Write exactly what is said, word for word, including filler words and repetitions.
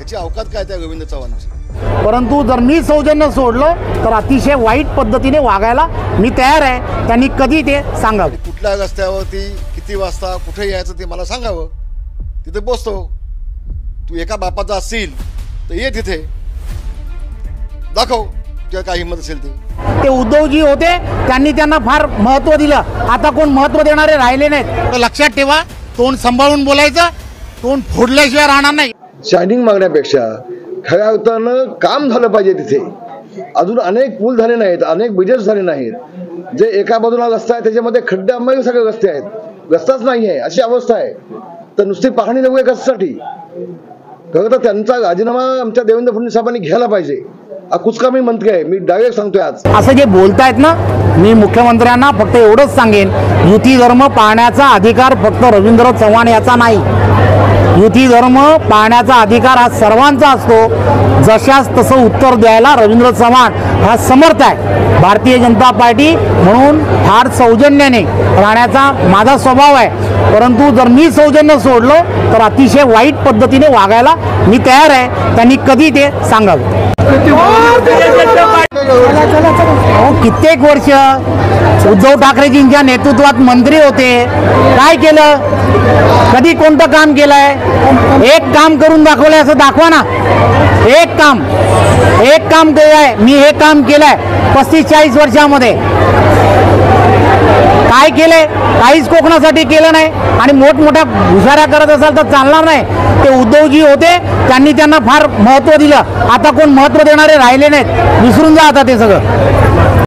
याची अवकात काय त्या गोविंद चव्हाणांची। परंतु जर मी सौजन्य सोडलं तर अतिशय वाईट पद्धतीने वागायला मी तयार आहे। त्यांनी कधी ते सांगावं। कुठल्या रस्त्यावरती किती वाजता कुठे यायचं ते मला सांगावं, तिथे पोचतो। तू एका बापाचा असशील तर ये तिथे, दाखव तुझ्या काय हिंमत असेल ते। ते उद्धवजी होते, त्यांनी त्यांना फार महत्त्व दिलं। आता कोण महत्त्व देणारे राहिले नाहीत। तर लक्षात ठेवा, तोंड सांभाळून बोलायचं, तोंड फोडल्याशिवाय राहणार नाही। शायनिंग मागण्यापेक्षा खऱ्या अर्थानं काम झालं पाहिजे। तिथे अजून अनेक पूल झाले नाहीत, अनेक ब्रिजेस झाले नाहीत। जे एका बाजूला रस्ता आहे त्याच्यामध्ये खड्डे आंबाई सगळे रस्ते आहेत, रस्ताच नाही आहे अशी अवस्था आहे। तर नुसती पाहणी जगू कशासाठी? खरं तर त्यांचा राजीनामा आमच्या देवेंद्र फडणवीस साहेबांनी घ्यायला पाहिजे। कुचकामी मंत्री आहे, मी डायरेक्ट सांगतोय। आज असं जे बोलतायत ना, मी मुख्यमंत्र्यांना फक्त एवढंच सांगेन, युती धर्म पाळण्याचा अधिकार फक्त रवींद्र चव्हाण याचा नाही। युती धर्म पाळण्याचा अधिकार हा सर्वांचा असतो। जशास तसं उत्तर द्यायला रवींद्र चव्हाण हा समर्थ आहे। भारतीय जनता पार्टी म्हणून फार सौजन्याने राहण्याचा माझा स्वभाव आहे। परंतु जर मी सौजन्य सोडलं तर अतिशय वाईट पद्धतीने वागायला मी तयार आहे। त्यांनी कधी ते सांगावं। कित्येक वर्ष उद्धव ठाकरेजींच्या नेतृत्वात मंत्री होते, काय केलं? कधी कोणतं काम केलंय? एक काम करून दाखवलंय असं दाखवा ना। एक काम एक काम केलंय, मी हे काम केलंय पस्तीस चाळीस वर्षामध्ये। काय केलंय? काहीच कोकणासाठी केलं नाही। आणि मोठमोठ्या घुसाऱ्या करत असाल तर चालणार नाही। ते उद्धवजी होते, त्यांनी त्यांना फार महत्त्व दिलं। आता कोण महत्त्व देणारे राहिले नाहीत, विसरून जा आता ते सगळं।